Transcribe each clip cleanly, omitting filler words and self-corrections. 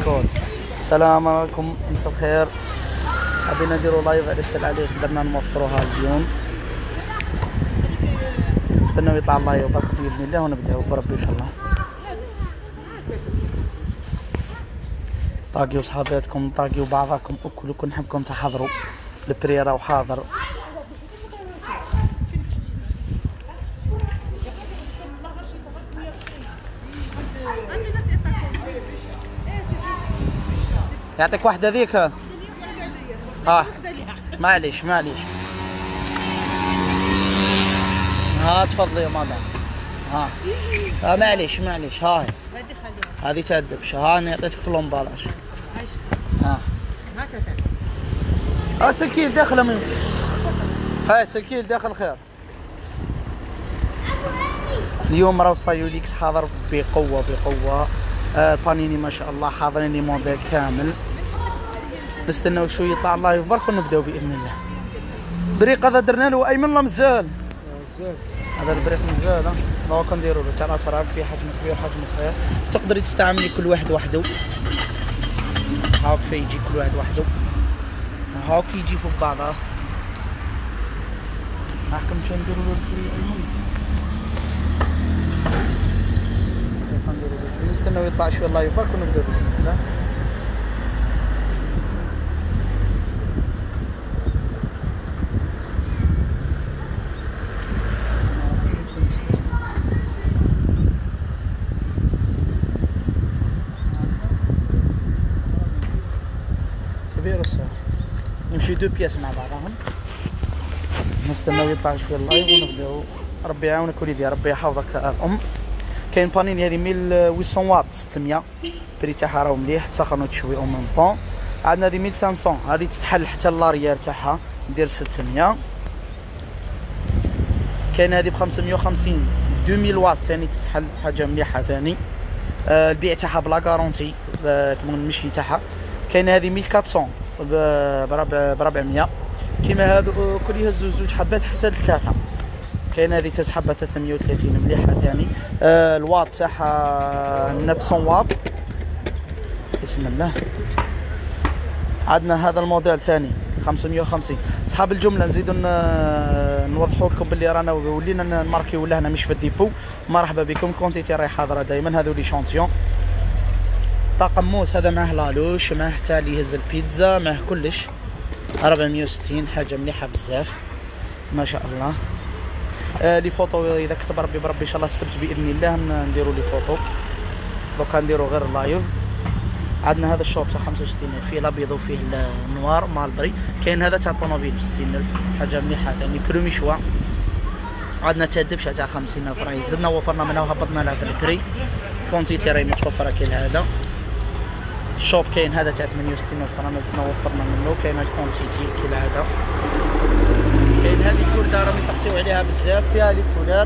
كول. السلام عليكم، مساء الخير. حبينا نديرو لايف على السلعة اللي قدرنا نوفروها اليوم. نستناو يطلع اللايف برك باذن الله ونبداو بربي ان شاء الله. طاقيو صحاباتكم، طاقيو بعضكم، وكلكم نحبكم تحضروا. البري راهو حاضر. يعطيك واحدة ذيك. معليش تفضلي يا مدام. معليش هاي هذه تأدبش. انا عطيتك في الامبالاج. سلكي داخل منتي. هاي سلكي داخل خير. اليوم راهو سايوليكس حاضر بقوة. بانيني ما شاء الله حاضرين لي موديل كامل. نستناو شويه يطلع اللايف برك ونبداو باذن الله. بريق هذا درنا له ايمن لا مازال. هذا البريق مازال. دونك كنديروا له تاع تراب فيه حجم كبير حجم صغير. تقدري تستعملي كل واحد وحده. هاك فيجي كل واحد وحده. هاك يجي فوق بعضها. راحكم شنو نديروا له الفري ايمن. نستناو يطلع شويه اللايف برك ونبداو باذن الله. كبير السعر. يمشي دو بياس مع بعضهم. نستناو يطلع شويه اللايف ونبداو. ربي يعاونك وليدي، ربي يحفظك الام. كاين بانيني هذه 1800 واط 600 بري تاعها راهو مليح، تسخن وتشوي او ميم طون. عندنا هذه 1500 هذه تتحل حتى اللاريير تاعها ندير 600. كاين هذه ب 550 2000 واط ثاني تتحل، حاجه مليحه ثاني. البيع تاعها بلا كارونتي كيما المشي تاعها. كاين هذه 1400 ب 400. كيما هادو كل يهزو زوج حبات حتى لثلاثه. كاين هذه تسحبها 330 مليحه ثاني. الواط تاعها 900 واط. بسم الله. عندنا هذا الموديل ثاني 550. صحاب الجمله نزيدو نوضحوا لكم باللي رانا ولينا نماركيو لهنا مش في الديبو. مرحبا بكم، كونتيتي راهي حاضره دائما. هذو لي شونتيون. طاقم موس هذا معه لالوش، معه حتى اللي يهز البيتزا، معه كلش. 460 حاجه مليحه بزاف ما شاء الله. لي فوطو اذا كتب ربي بربي ان شاء الله السبت باذن الله نديروا لي فوطو. دوكا نديروا غير لايف. عندنا هذا الشوب تاع 65000 فيه الابيض وفيه النوار مع البري. كاين هذا تاع طوموبيل ب 60000 حاجه مليحه ثاني برومي شوا. عندنا تاع الدبشه تاع 50000 راهي زدنا وفرنا منها وهبطنا لها في البري. كونتيتي راهي متوفره كاين هذا. الشوب كاين هذا تاع 68000 رانا زدنا وفرنا منه. كاين الكونتيتي كالعاده. كاين هذه الكولدار راهم يسقسيو عليها بزاف، فيها لي كولار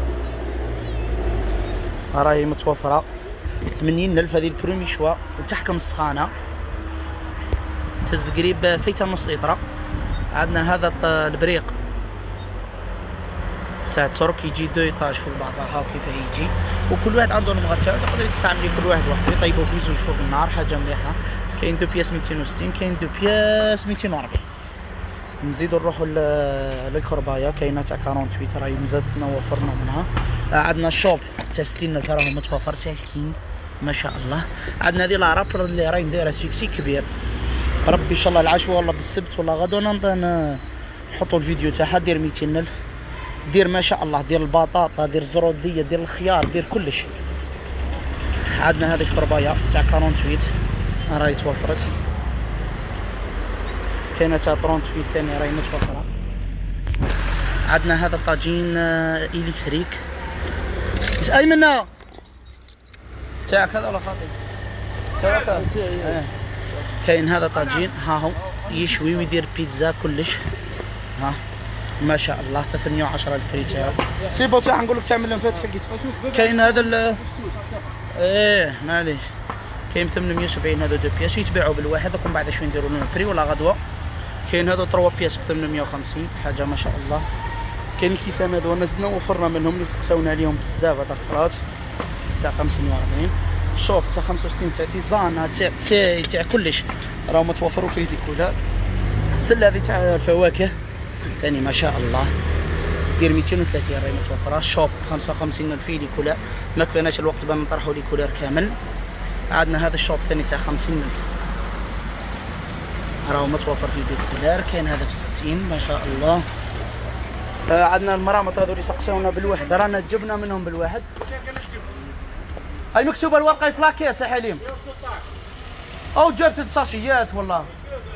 راهي متوفره 80000. هذه البرومي شوا وتحكم السخانه تهز قريب فيتا نص اطره. عندنا هذا البريق تاع ترك يجي 2 ايطاج فوق بعضها. هاو كيف يجي، وكل واحد عنده المغات تاعو. تقدري تستعملي كل واحد وحده يطيبوا في زوج فوق النار، حاجه مليحه. كاين 2 بياس 260، كاين 2 بياس 240. نزيدو نروحو للكربايه. كاينه تاع 48 راهي مزادنا وفرنا منها. عندنا الشوب تاع 60000 راهو متوفر تاع الكينغ ما شاء الله. عندنا هذه لارابر اللي راهي دايره سيكسي كبير. ربي ان شاء الله العشوه ولا بالسبت ولا غدوه نحطوا الفيديو تاعها. دير 200000. دير ما شاء الله، دير البطاطا، دير الزروديه، دير الخيار، دير كلش. عندنا هذه الكربايه تاع 48 راهي توفرت. كاينه تاع 38 ثاني راهي متوفره. عندنا هذا طاجين الكتريك. ايمن تاعك هذا ولا خاطي؟ تاعك. كاين هذا طاجين ها هو يشوي ويدير بيتزا كلش. ها ما شاء الله 310 البري تاعو. سي بو صح نقول لك تعمل لهم فتح حقيت. كاين هذا معليش. كاين 870 هذا 2 بياس يتباعوا بالواحد. ومن بعد شوي نديروا لهم البري ولا غدوه. كاين هذا 3 بياس ب 850 حاجه ما شاء الله. كاين الكيسان هذو نزلنا وفرنا منهم اللي سقساونا عليهم بزاف هاد الخطرات تاع 540. شوب تاع 65 تاع تيزان تاع كلش راهو متوفروا فيه ديكولار. السله هذه تاع الفواكه ثاني ما شاء الله دير 230 راهي متوفره. شوب 55 الف فيه ديكولار، ما كفيناش الوقت باه نطرحوا ديكولار كامل. عندنا هذا الشوب ثاني تاع 50 الف راهو متوفر فيه ديكولار. كاين هذا ب 60 ما شاء الله. عندنا المرامط هذو اللي سقسونا بالواحد رانا جبنا منهم بالواحد. هاي مكتوبه الورقه في لاكيس يا حليم. او جاب 3 ساشيات والله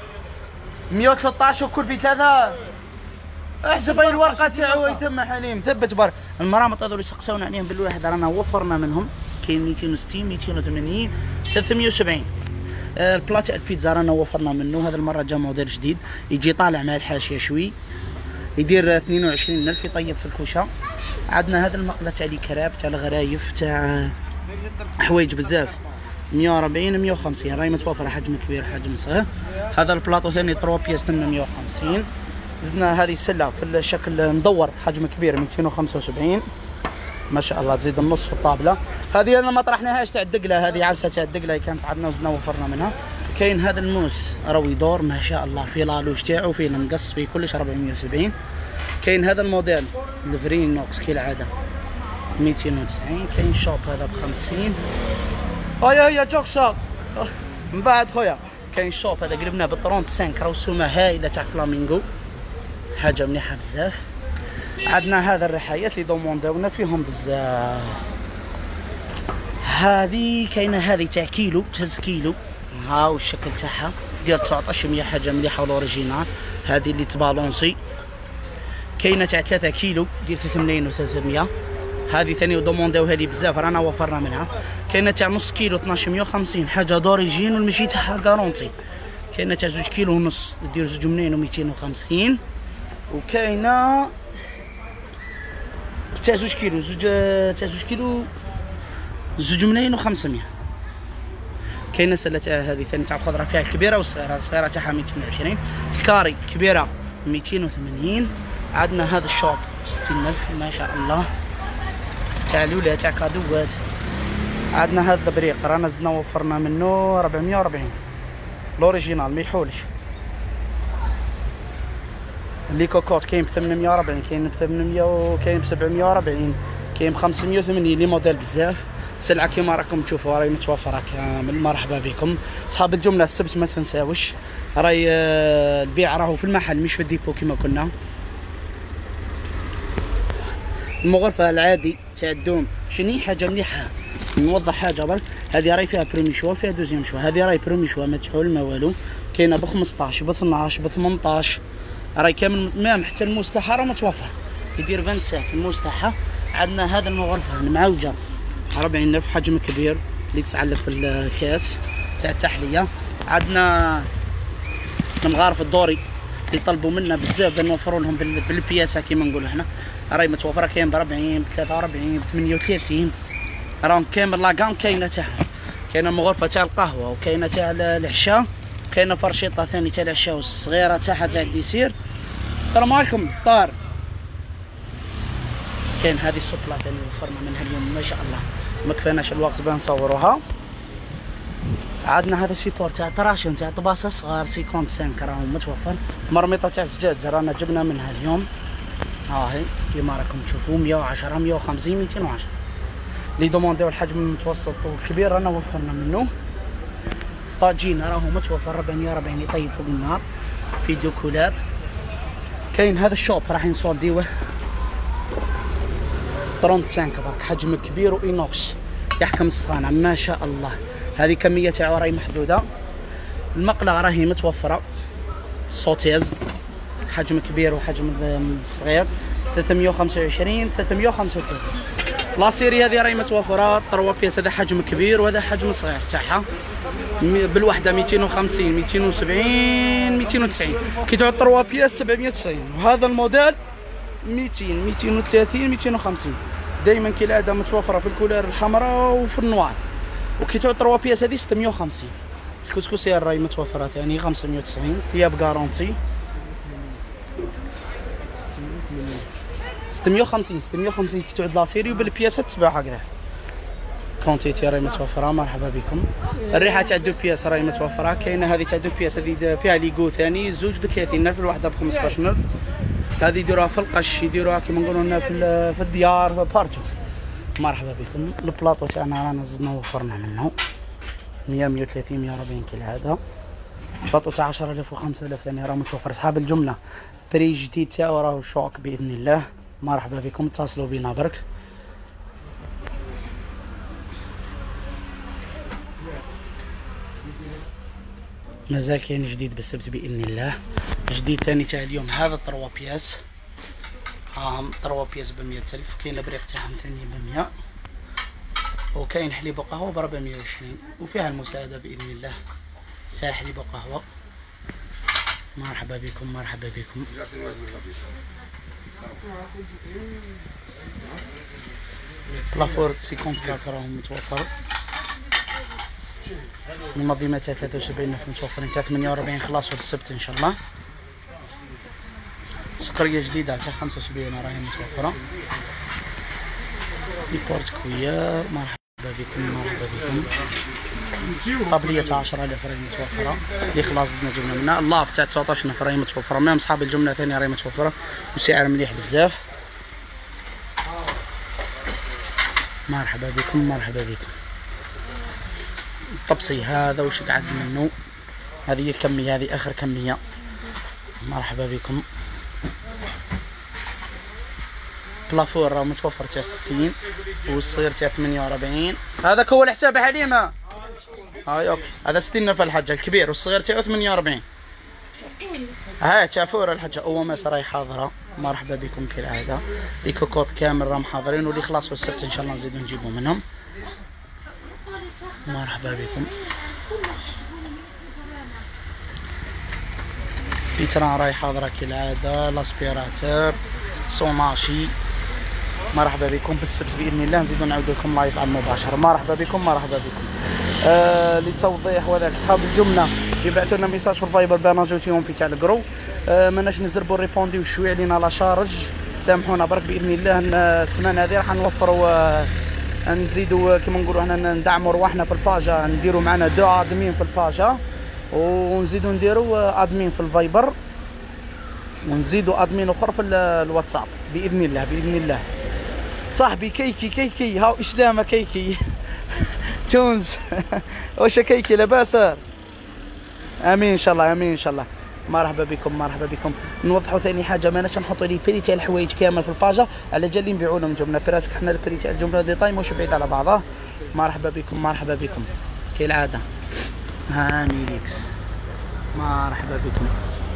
113 وكل في 3. احسب هاي الورقه تاعو يتم حليم ثبت برك. المرامط هذو اللي سقسونا عليهم بالواحد رانا وفرنا منهم. كاين 260 280 370. البلاطه البيتزا رانا وفرنا منه. هذا المره جا موديل جديد يجي طالع مع الحاشيه شوي يدير 22 الف يطيب في الكوشه. عندنا هذا المقله تاع الكراب تاع الغرايف تاع حوايج بزاف 140 150 راهي متوفره حجم كبير حجم صغير. هذا البلاطو ثاني 3 بياس 850. زدنا هذه السله في الشكل مدور حجم كبير 275 ما شاء الله. تزيد النص في الطابله. هذه انا ما طرحناهاش تاع الدقله، هذه عرسه تاع الدقله كانت عندنا وزدنا وفرنا منها. كاين هذا الموس راهو يدور ما شاء الله فيه لالوش تاعو فيه المقص فيه كلش 470. كاين هذا الموديل الفرينوكس كالعاده 290. كاين شوب هذا ب 50. هيا جوك شوب من بعد خويا. كاين شوب هذا قلبناه ب 35 راهو سومه هايله تاع فلامينغو حاجه مليحه بزاف. عندنا هذا الرحايات اللي دومونداونا فيهم بزاف. هذه كاينه هذه تاع كيلو تهز كيلو هاو الشكل تاعها دير 1900 حاجه مليحه والاوريجينال. هذه اللي تبالونسي. كاينه تاع 3 كيلو دير 3 ملايين و 300. هذه ثاني ودومونداو هذه بزاف رانا وفرنا منها. كاينه تاع نص كيلو 1250 حاجه دوريجين والمشي تاعها كارونتي. كاينه تاع 2 كيلو ونص دير 2 ملايين و 250. وكاينه تاع 2 كيلو تاع 2 كيلو 2 ملايين و 500. كاينه سله هذه ثاني تاع الخضره فيها الكبيره والصغيره. الصغيره تاعها 220. الكاري كبيره 280. عندنا هذا الشوب 60000 ما شاء الله تاع لولا تاع كادوات. عندنا هذا البريق رانا زدنا وفرنا منه 440 الاوريجينال ما يحولش. اللي كوكوت كاين ب 840 كاين ب 800 وكاين ب 740 كاين ب 580 لي موديل بزاف. سلعه كيما راكم تشوفوا راهي متوفره كامل. مرحبا بكم اصحاب الجمله. السبت ما تنساوش راهي البيع راهو في المحل مش في الديبو كيما كنا. المغرفه العادي تاع الدوم شني حاجه مليحه نوضح حاجه برك. هذه راهي فيها برومي شوا فيها دوزيام شوا. هذه راهي برومي شوا ما تحول ما والو. كاينه ب 15 ب 12 ب 18 راهي كامل مام حتى المستحى راه متوفر يدير 27 المستحى. عندنا هذا المغرفه المعوجه 40000 حجم كبير اللي تسعلف في الكاس تاع التحليه. عندنا المغارف الدوري اللي طلبوا منا بزاف نوفروا لهم بالبياسه كيما نقولوا حنا راهي متوفره. كاين ب 40 ب 43 ب 38 راهم كامل لاكام كاينه تاعها. كاينه المغرفه تاع القهوه وكاينه تاع العشاء. كاينه فرشيطه ثاني تاع العشاء والصغيره تاعها تاع الديسير. السلام عليكم طار. كاين هذه السوبلا ثاني وفرنا منها اليوم ما شاء الله ما كفاناش الوقت باه نصوروها. عندنا هذا السيبور تاع طراشن تاع طباسه صغار 55 راهو متوفر. مرميطه تاع الزجاج رانا جبنا منها اليوم هاهي كيما راكم تشوفوا 110 150 210. لي دومونديو الحجم المتوسط والكبير رانا وفرنا منه. طاجين راهو متوفر 440 يطيب فوق النار في ديكولار. كاين هذا الشوب راح نسولديوه 35 برك حجم كبير واينوكس يحكم الصغانه ما شاء الله. هذه كميه تاعو راهي محدوده. المقله راهي متوفره صوتيز حجم كبير وحجم صغير 325 335. لاسيري هذه راهي متوفره 3 بياس. هذا حجم كبير وهذا حجم صغير تاعها بالوحده 250 270 290. كي تعود 3 بياس 790. وهذا الموديل 200 230 250 دائما كالعاده متوفره في الكولار الحمراء وفي النوار. وكي تعود 3 بياس هذه 650. الكسكسير راهي متوفره ثاني 590 طياب كارونتي 650 650 كي تعود لاسيري وبالبياسات تباع هكذا. كونتيتي راهي متوفره. مرحبا بكم. الريحه تاع دو بياس راهي متوفره. كاينه هذه تاع دو بياس هذه فيها ليغو ثاني، زوج ب 30,000 الواحده ب 15,000. هذه يديروها في القش، يديروها كيما نقولوا لنا في الديار في بارتو. مرحبا بكم. البلاطو تاعنا رانا زدنا وفرنا منه 100 130 140 كالعاده. البلاطو تاع 10,000 و 5,000 ثاني راه متوفر. صحاب الجمله بري جديد تاعو راهو شوك باذن الله. مرحبا بكم، اتصلوا بينا برك. مازال كاين جديد بالسبت باذن الله. جديد ثاني تاع اليوم هذا 3 بياس، هاهم 3 بياس ب 100,000. كاين البريق تاعهم ثاني ب 100، وكاين حليب وقهوه ب 420، وفيها المساعده باذن الله تاع حليب وقهوه. مرحبا بكم مرحبا بكم. بلافور 54 راهم متوفر. المنظمات تاع 73,000 متوفرين، تاع 48 خلاص السبت ان شاء الله. سكريه جديده تاع 75 راهي متوفره. لي بورت كويار. مرحبا بكم مرحبا بكم. طابليه تاع 10,000 راهي متوفره، اللي خلاص زدنا جبنا منها. اللاف تاع 19,000 راهي متوفره، ميم صحاب الجمله ثانيه راهي متوفره وسعر مليح بزاف. مرحبا بكم مرحبا بكم. الطبسي هذا وش قعد منه، هذه الكميه، هذه اخر كميه. مرحبا بكم. بلافور راه متوفر تاع 60 والصغير تاع 48. هذاك هو الحساب يا حليمه. هاي اوكي، هذا 60,000 الحاجه الكبير، والصغير تاعو 48. ها تاع فور الحاجه هو ماس راهي حاضره. مرحبا بكم كالعاده. لي كوكوط كامل راهم حاضرين، واللي خلاصوا السبت ان شاء الله نزيدو نجيبو منهم. مرحبا بكم. بيتران راهي حاضره كالعاده، لاسبيراتور سوناشي. مرحبا بكم. بالسبت باذن الله نزيدو نعاودو لكم لايف على المباشر. مرحبا بكم مرحبا بكم. للتوضيح وذاك صحاب الجمله يبعثوا لنا ميساج في الفايبر بان جوتيهم في تاع الكرو. ماناش نزربوا ريبونديو شويه علينا لا شارج، سامحونا برك باذن الله. السمانه هذه راح نوفروا نزيدوا كيما نقولوا حنا ندعموا رواحنا في الباجا، نديروا معنا 2 ادمين في الباجا، ونزيدوا نديروا ادمين في الفايبر، ونزيدوا ادمين اخر في الواتساب باذن الله باذن الله. صاحبي كيكي هاو اسلامه كيكي تونس واش كيكي لاباس؟ امين ان شاء الله امين ان شاء الله. مرحبا بكم مرحبا بكم. نوضحوا ثاني حاجه، ماناش نحطوا لي بري تاع الحوايج كامل في الباجا على جال نبيعوا لهم جمله فراسك. حنا البري تاع الجمله دي طاي مش بعيد على بعضه. مرحبا بكم مرحبا بكم كالعاده. هاني ليكس. مرحبا بكم.